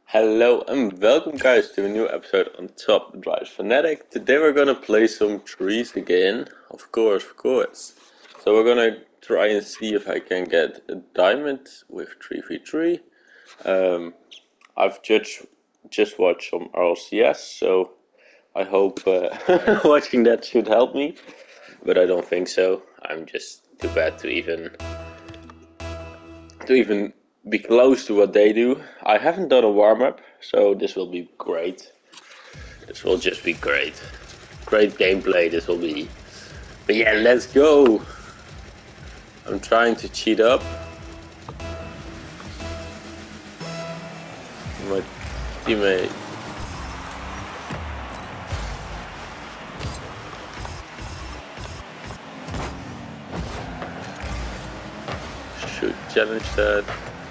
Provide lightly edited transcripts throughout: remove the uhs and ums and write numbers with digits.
Hello and welcome guys to a new episode on Top Drives Fanatic. Today we're gonna play some trees again, of course. So we're gonna try and see if I can get a diamond with 3v3. I've just watched some RLCS, so I hope watching that should help me, but I don't think so. I'm just too bad to even be close to what they do. I haven't done a warm-up, so this will be great. This will just be great. Great gameplay this will be. But yeah, let's go! I'm trying to cheat up. My teammate. Should challenge that.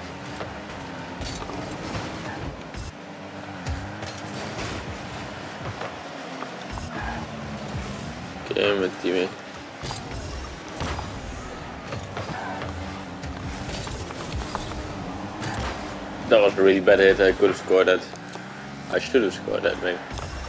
Okay, my teammate. That was a really bad hit. I could have scored that. I should have scored that, maybe.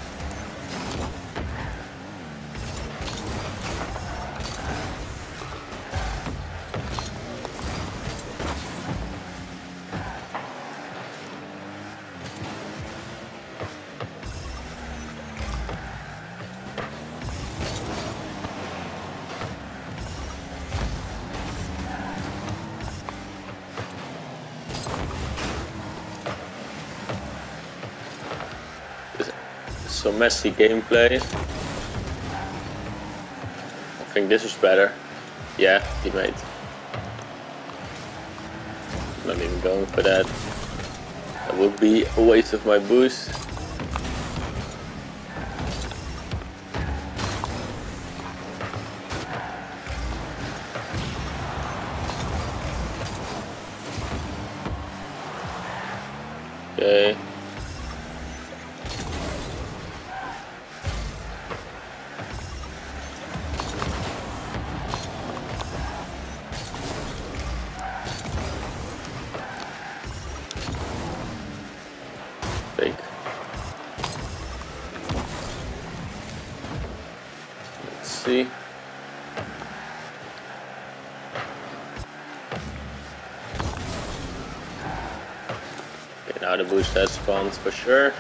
Some messy gameplay. I think this is better. Yeah, teammate. Not even going for that. That would be a waste of my boost. Okay. Fake. Let's see. Okay, now the boost has spawned for sure.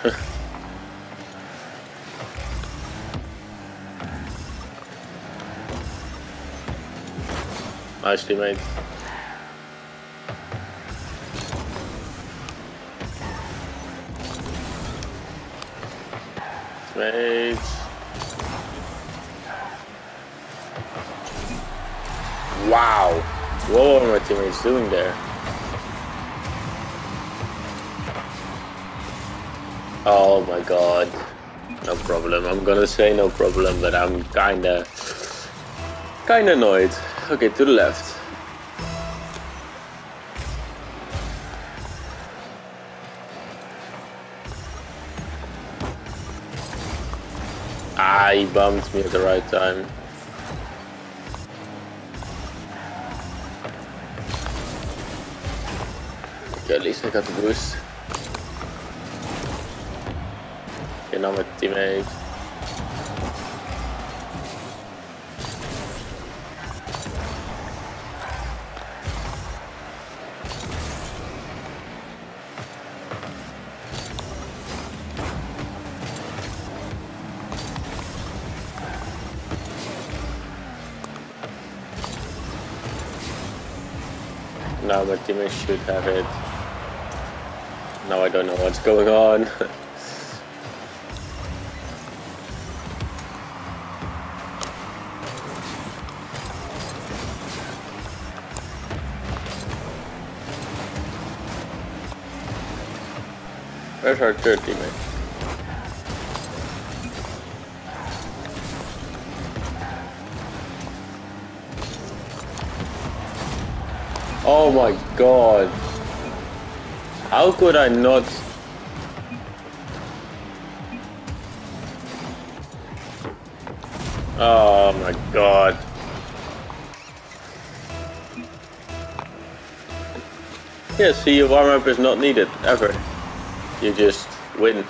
Nice teammate. Teammates. Wow. What were my teammates doing there? Oh my god. No problem. I'm gonna say no problem, but I'm kinda annoyed. Okay, to the left. Ah, he bumped me at the right time. Okay, at least I got the boost. Okay, now my teammate. Now my teammate should have it. Now I don't know what's going on. Where's our third teammate? Oh my god. How could I not? Oh my god. Yeah, see, a warm-up is not needed, ever. You just win.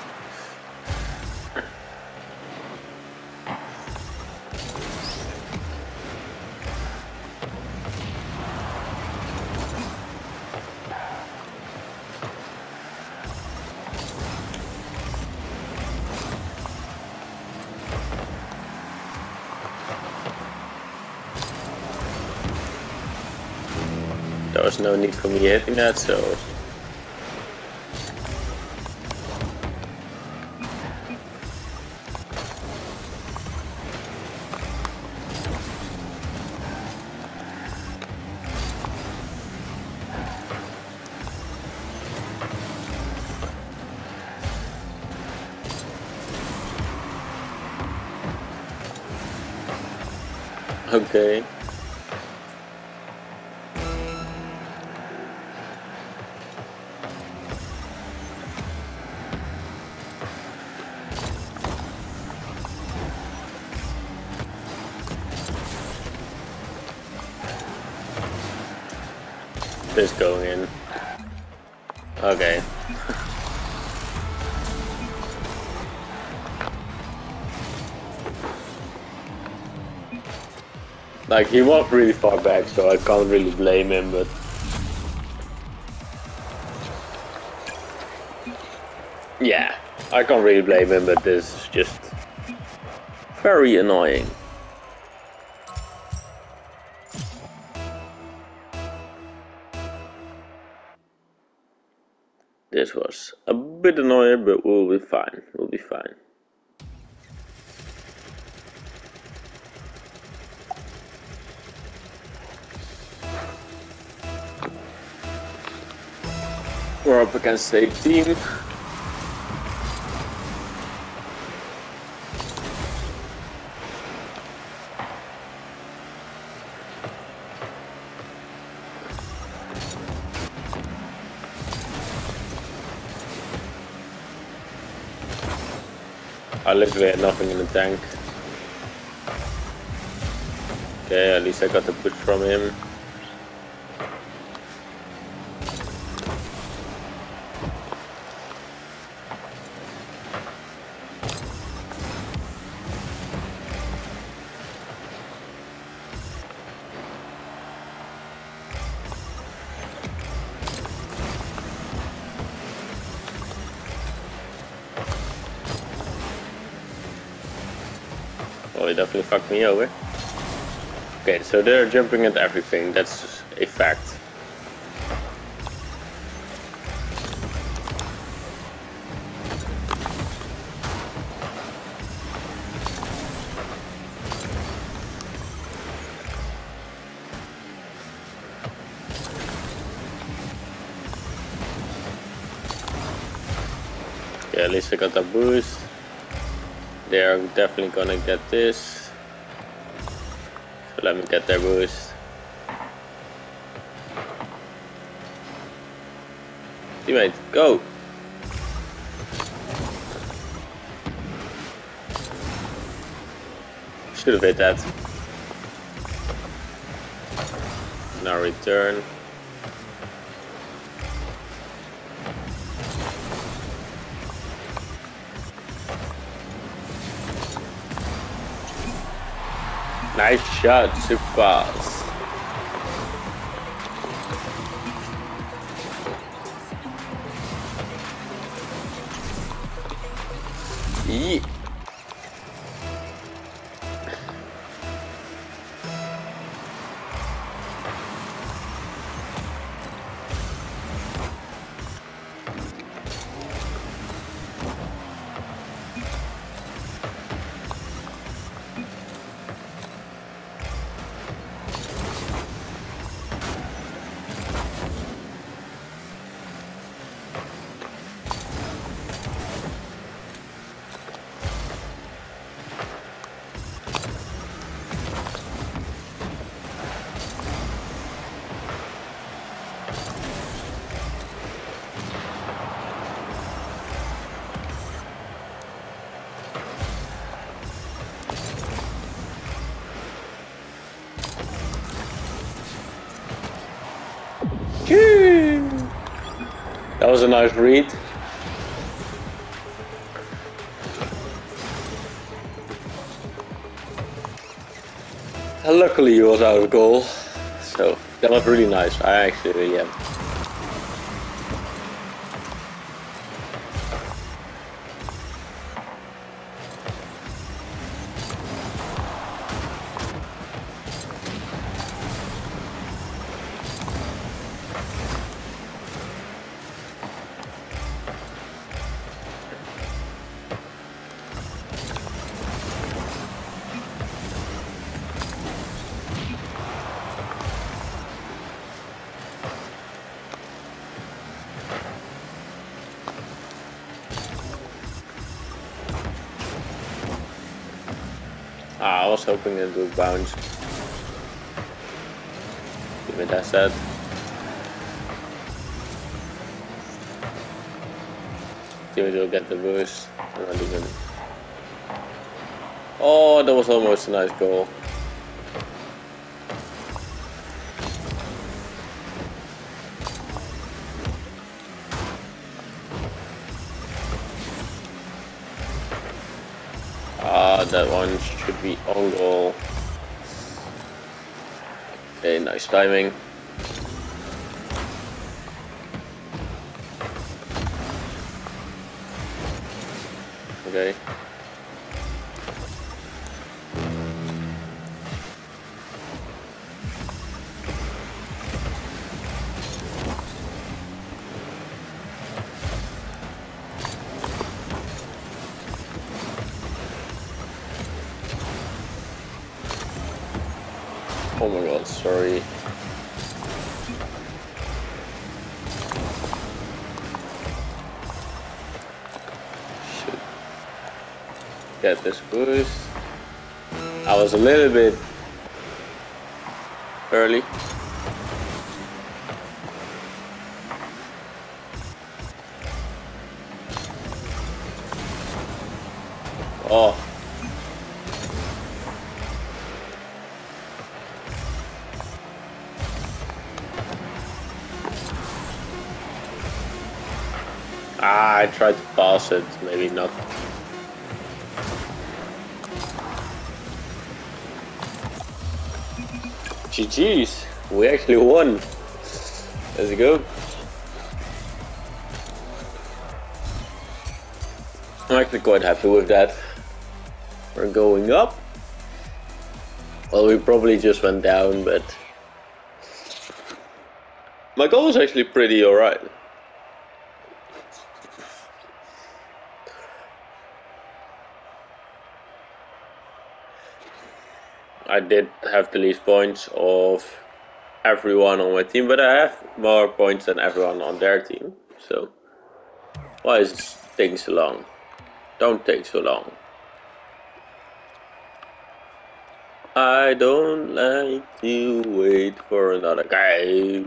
There was no need for me hitting that, so... Okay. This going in. Okay. Like, he walked really far back, so I can't really blame him, but... Yeah, I can't really blame him, but this is just... very annoying. This was a bit annoying, but we'll be fine. We'll be fine. We're up against a team. I literally had nothing in the tank. Okay, at least I got the push from him. Well, he definitely fucked me over. Okay, so they're jumping at everything, that's a fact. Okay, at least I got that boost. They are definitely gonna get this. So let me get their boost. Teammate, go! Should have hit that. Now return. Nice shot, super fast. Yeah. That was a nice read. Luckily he was out of goal, so that was really nice. I actually really am. I was hoping it would bounce. Give me that set. Give it will get the boost. Oh, that was almost a nice goal. That one should be on goal. Okay, nice timing. Okay. Oh my god, sorry. Should get this boost. I was a little bit early. Oh. I tried to pass it, maybe not. GG's, we actually won. Let's go. I'm actually quite happy with that. We're going up. Well, we probably just went down, but my goal was actually pretty alright. I did have the least points of everyone on my team, but I have more points than everyone on their team. So why is it taking so long? Don't take so long. I don't like to wait for another guy.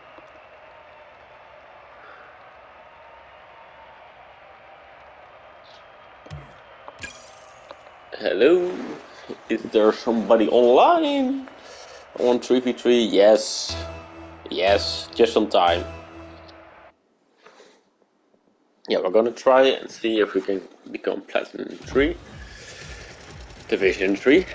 Hello? Is there somebody online? I want 3v3, yes. Yes, just on time. Yeah, we're gonna try and see if we can become Platinum 3. Division 3.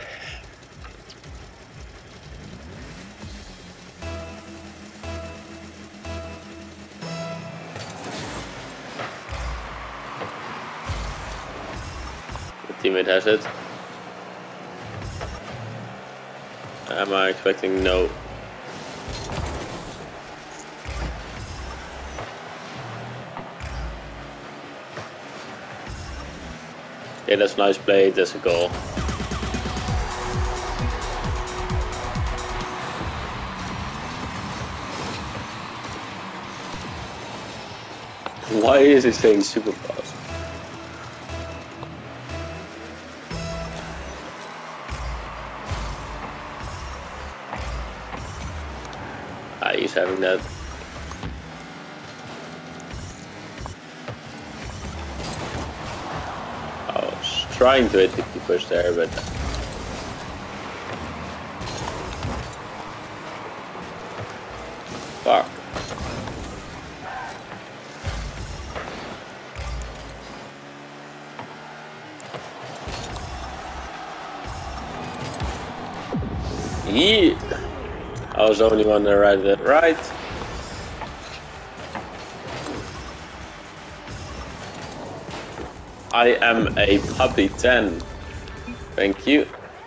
The teammate has it. Am I expecting no? Yeah, that's nice play, that's a goal. Why is he saying super fast? He's having that. I was trying to hit the push there, but fuck. Yeah. I was the only one that read it right. I am a puppy 10. Thank you.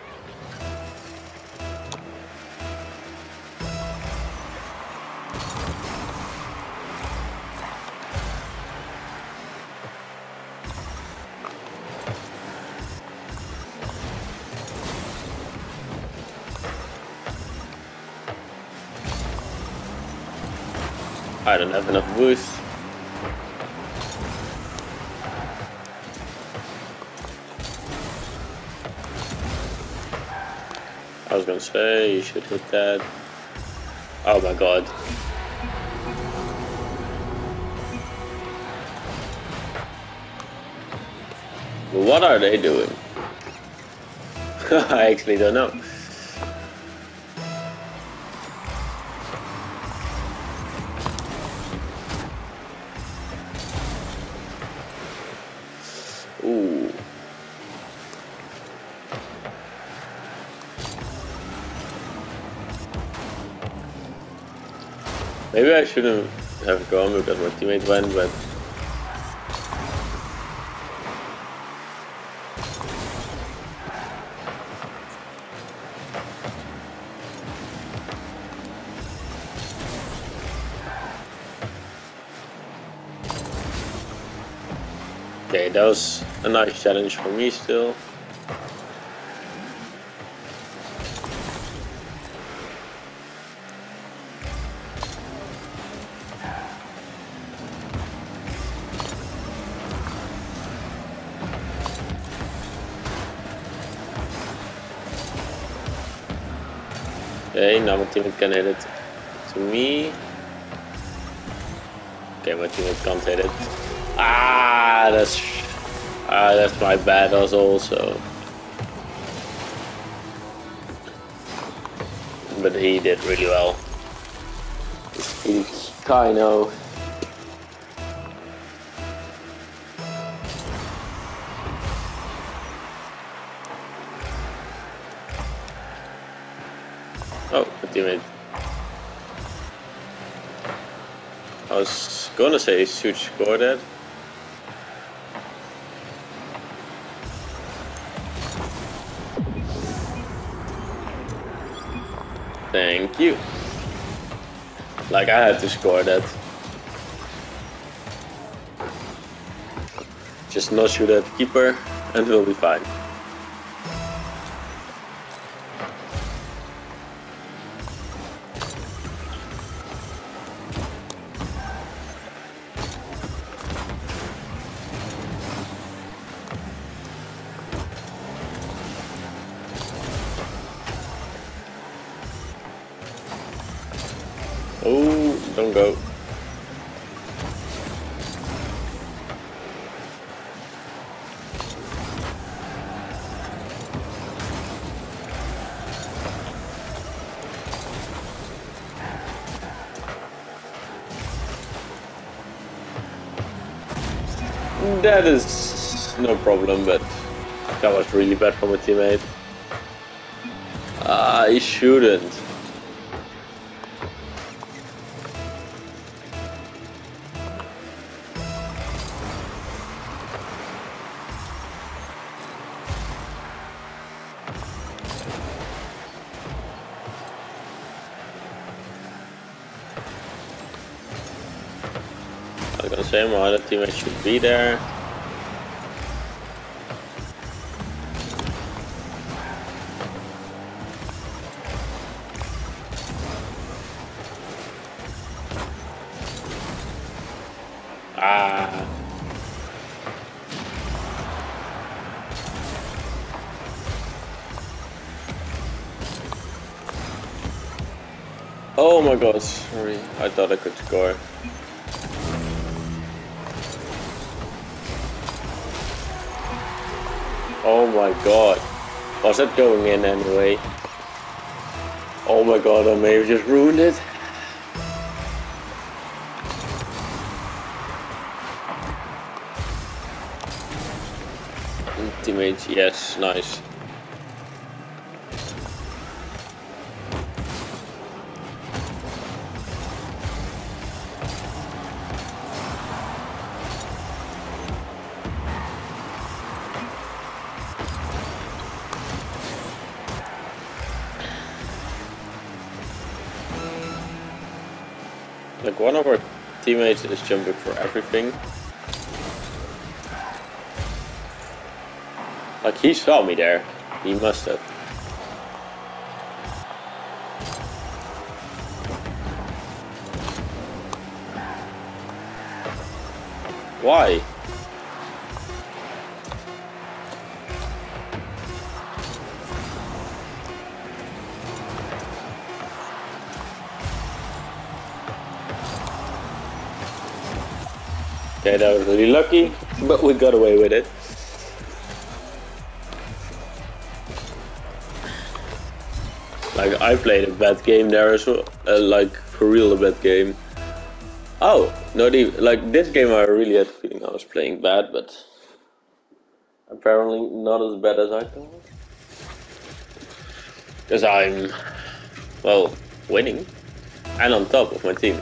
I don't have enough boost. I was gonna say, you should hit that. Oh my god. What are they doing? I actually don't know. Ooh. Maybe I shouldn't have gone because my teammate went, but... Okay, that was a nice challenge for me still. Okay, now my teammate can hit it to me. Okay, my teammate can't hit it. That's my bad also. But he did really well. He's kind of. Oh, my teammate. I was gonna say he should score that. Thank you. Like I had to score that. Just not shoot at the keeper and we'll be fine. Oh, don't go. That is no problem, but that was really bad from a teammate. He shouldn't. I was gonna say my other teammate should be there. Oh my god, sorry. I thought I could score. Oh my god. Was that going in anyway? Oh my god, I may have just ruined it. Teammates, yes, nice. Like one of our teammates is jumping for everything. Like he saw me there. He must have. Why? Okay, that was really lucky, but we got away with it. Like, I played a bad game there as well, like, for real a bad game. Oh, not even, like, this game I really had the feeling I was playing bad, but apparently not as bad as I thought. Because I'm, well, winning, and on top of my team.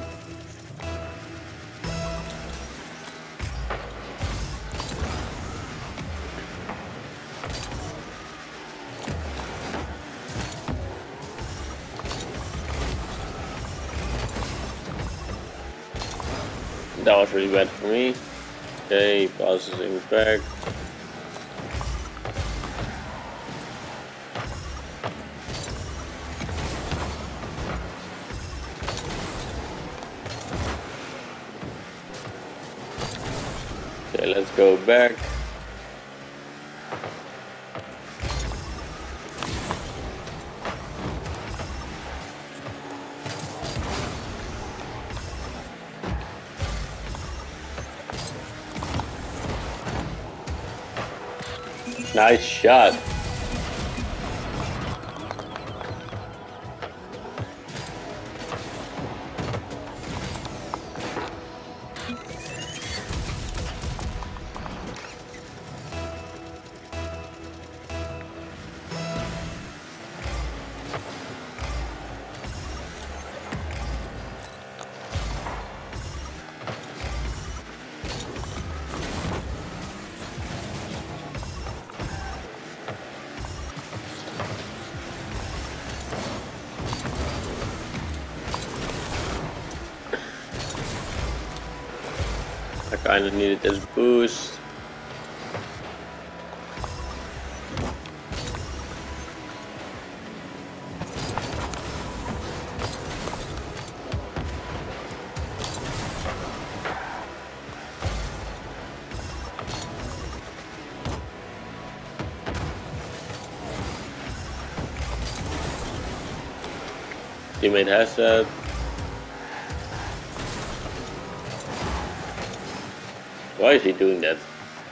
That was really bad for me. Okay, passes him back. Okay, let's go back. Nice shot. I kinda needed this boost. Teammate has that. Why is he doing that?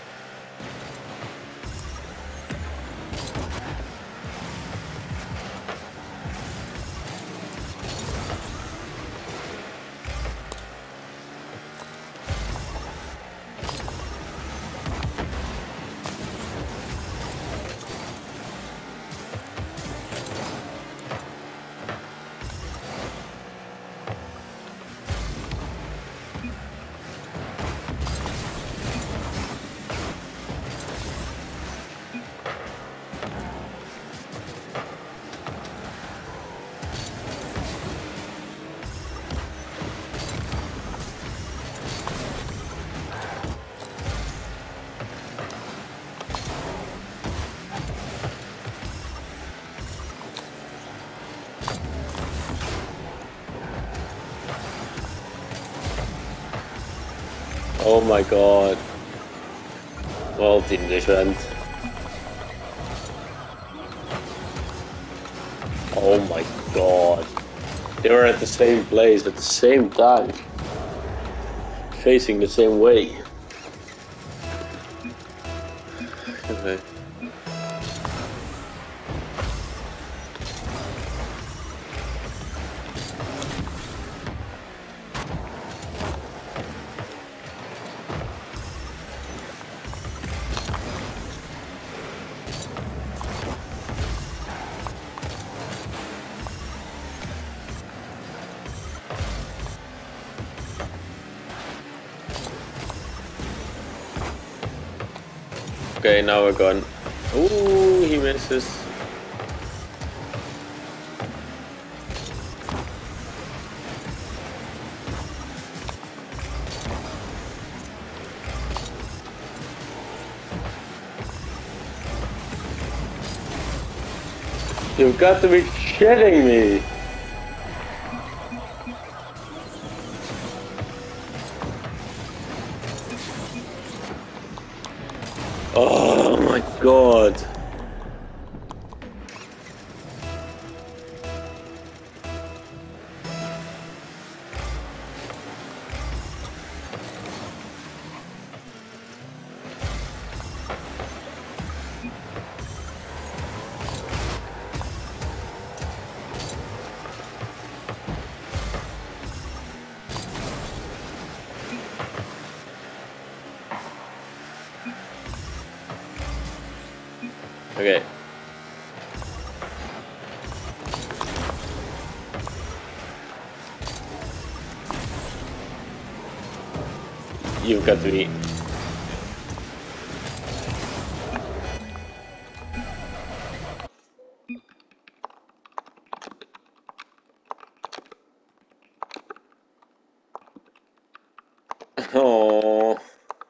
Oh my god. Well, team defense. Oh my god. They were at the same place at the same time. Facing the same way. Okay. Okay, now we're gone. Ooh, he misses. You've got to be shitting me! Oh my god! Okay. You've got to eat. Oh.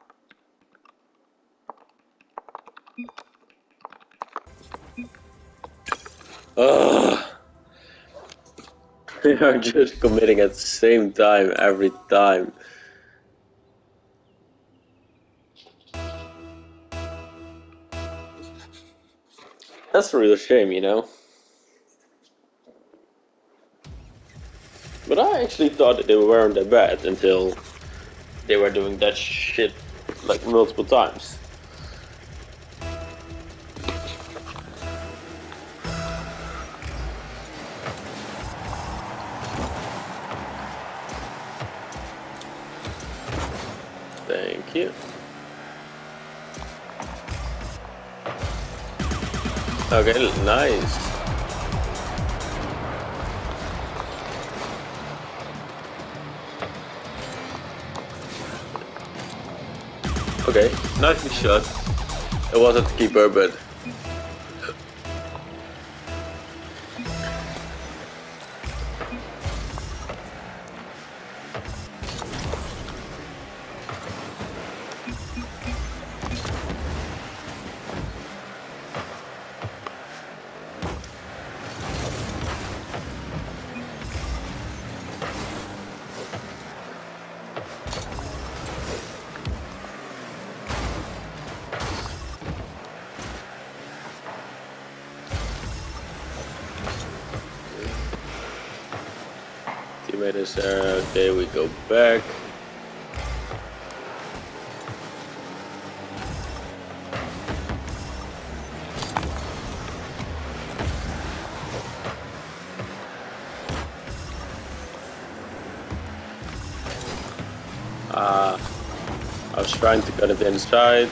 Ugh. They are just committing at the same time every time. That's a real shame, you know? But I actually thought that they weren't that bad until they were doing that shit like multiple times. Thank you. Okay, nice. Okay, nicely shot. It wasn't the keeper, but... Teammate is there. Okay, we go back. I was trying to cut it inside.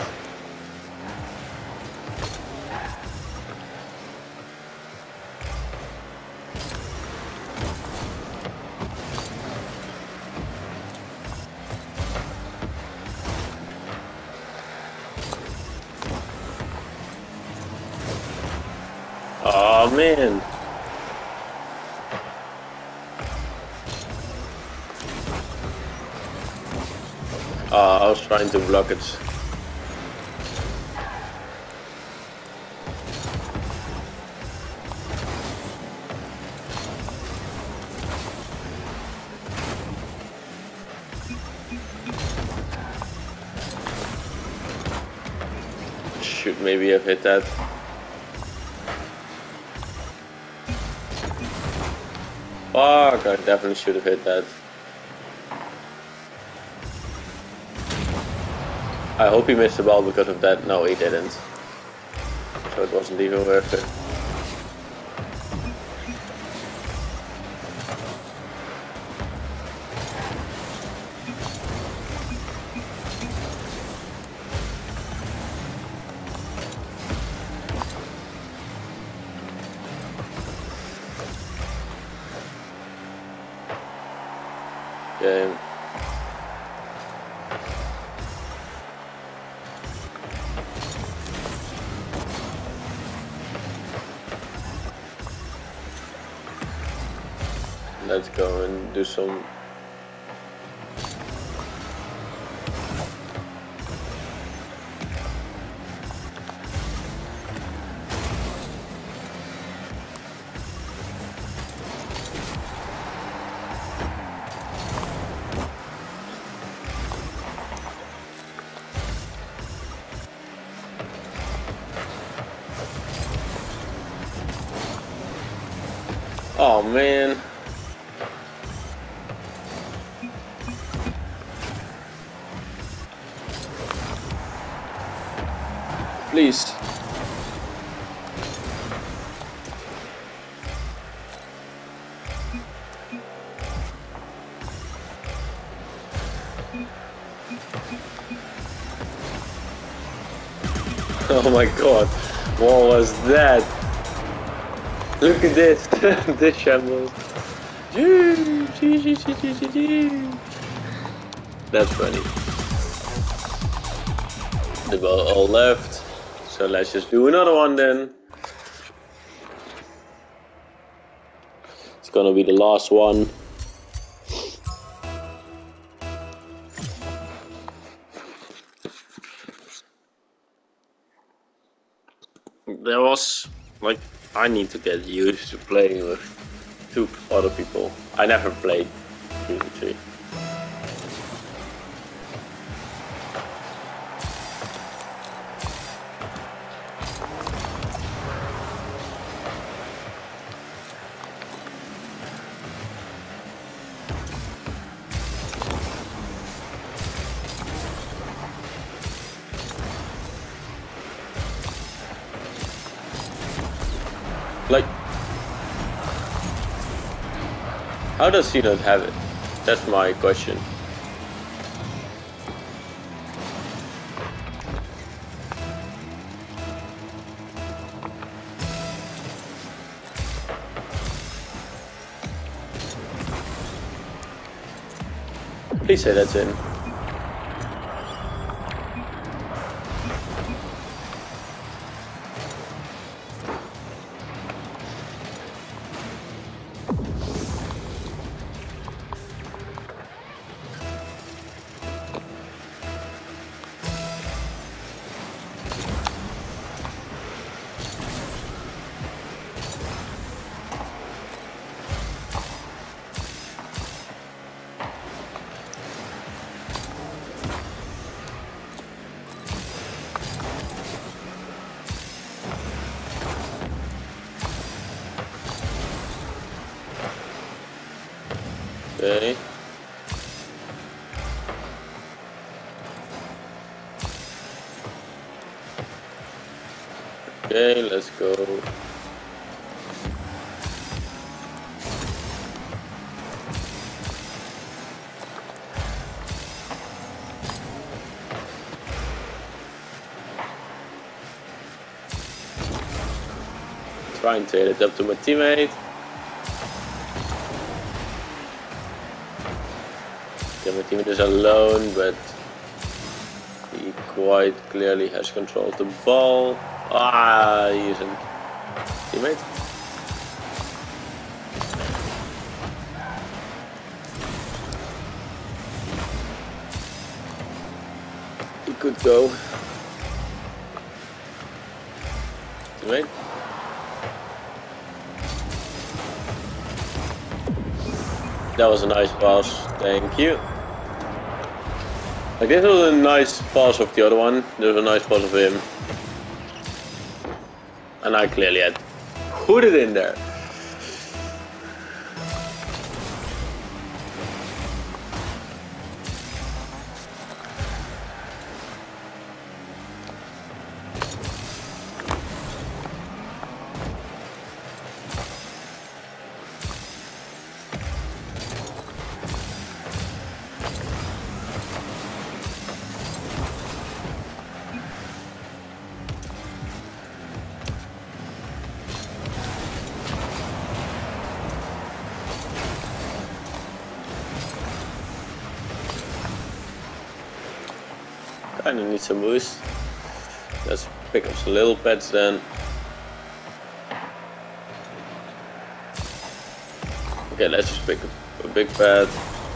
Oh man. I was trying to block it. Should maybe have hit that. Fuck, I definitely should have hit that. I hope he missed the ball because of that. No, he didn't. So it wasn't even worth it. Game. Let's go and do some. Oh man. Please. Oh my god, what was that? Look at this, this shambles. That's funny. They all left, so let's just do another one then. It's gonna be the last one. There was, like, I need to get used to playing with 2 other people. I never played 2v3. Like, how does he not have it? That's my question. Please say that's in. Okay. Okay, let's go. Trying to hit it up to my teammate. Okay, my teammate is alone, but he quite clearly has control of the ball. Ah, he isn't. Teammate. He could go. Teammate. That was a nice pass, thank you. Like, this was a nice pass of the other one, there was a nice pass of him. And I clearly had put it in there. Kinda need some boost. Let's pick up some little pets then. Okay, let's just pick up a big pet.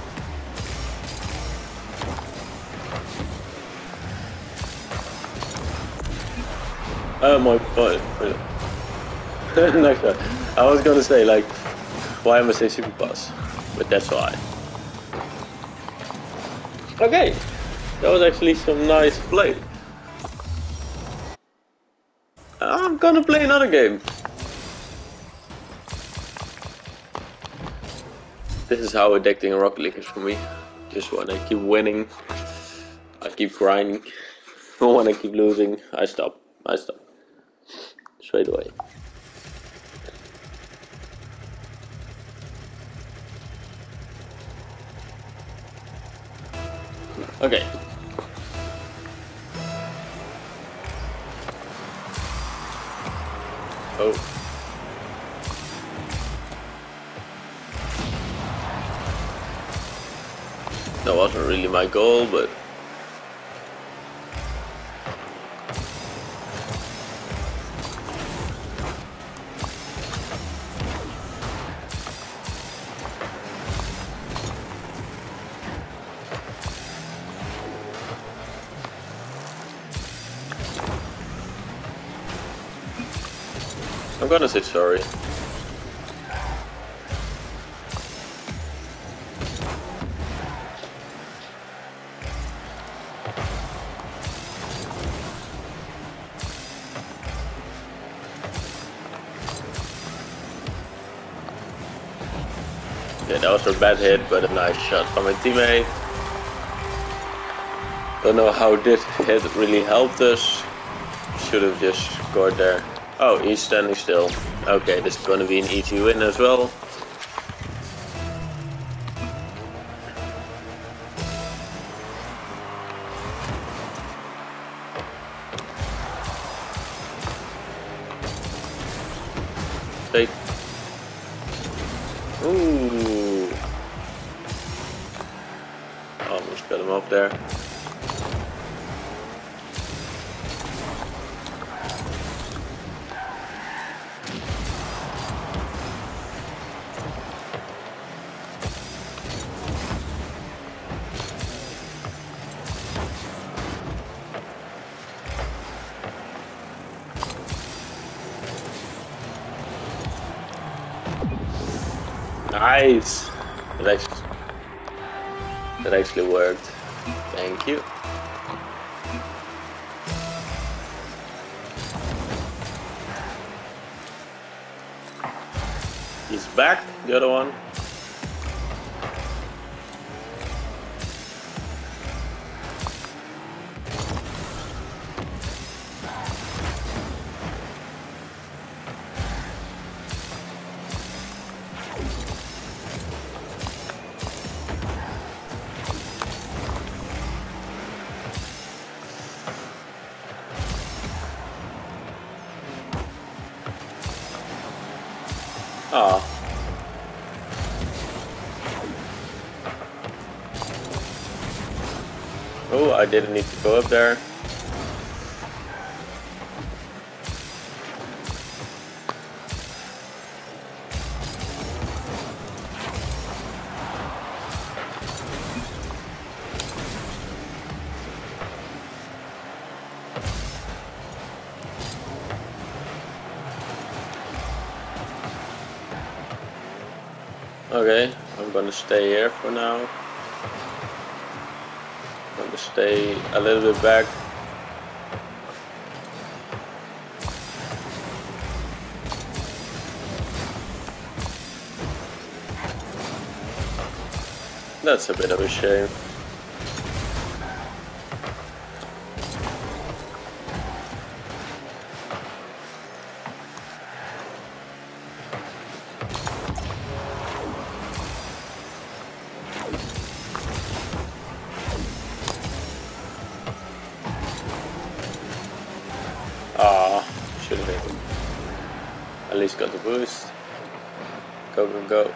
Oh my god. Next one. I was gonna say, like, why am I saying super pass? But that's why. Okay. That was actually some nice play. I'm gonna play another game. This is how addicting Rocket League is for me. Just wanna keep winning. I keep grinding. When I keep losing, I stop. Straight away. Okay. Oh. That wasn't really my goal, but I'm gonna say sorry. Okay, that was a bad hit, but a nice shot from my teammate. Don't know how this hit really helped us. Should have just scored there. Oh, he's standing still. Okay, this is gonna be an easy win as well. Take. Ooh. Almost got him up there. Nice! That actually worked. Thank you. He's back, the other one. Ah. Oh, I didn't need to go up there. Okay, I'm gonna stay here for now. I'm gonna stay a little bit back. That's a bit of a shame. Ah, should have hit him. At least got the boost. Go, go, go.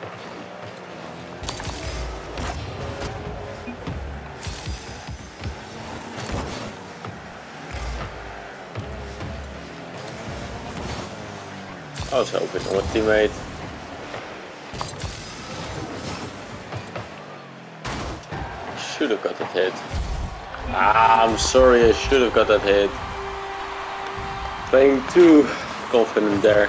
I was hoping on a teammate. Should have got that hit. Ah, I'm sorry, I should have got that hit. Playing too confident there.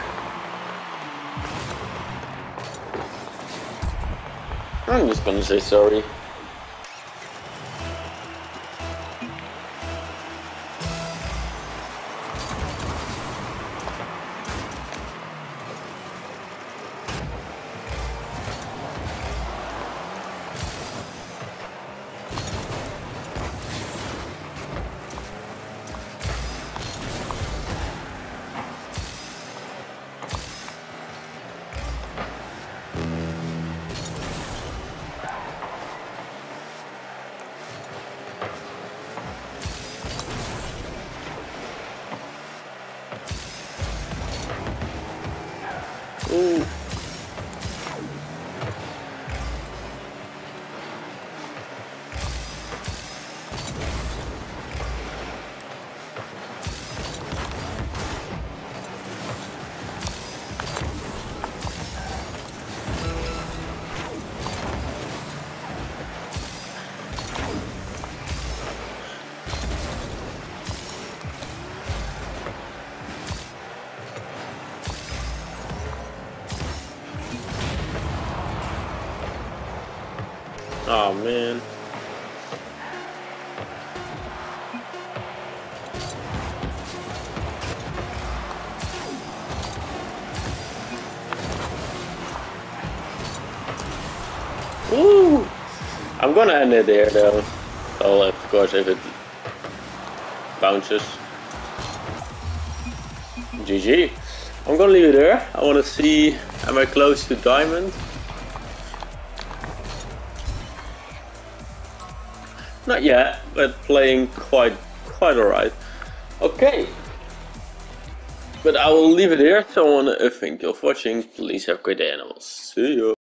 I'm just gonna say sorry. Oh man. Woo! I'm gonna end it there though. Well, of course, if it bounces. GG. I'm gonna leave it there. I wanna see, am I close to diamond? Not yet, but playing quite alright. Okay. But I will leave it here. So I wanna thank you for watching. Please have a great day, animals. See you.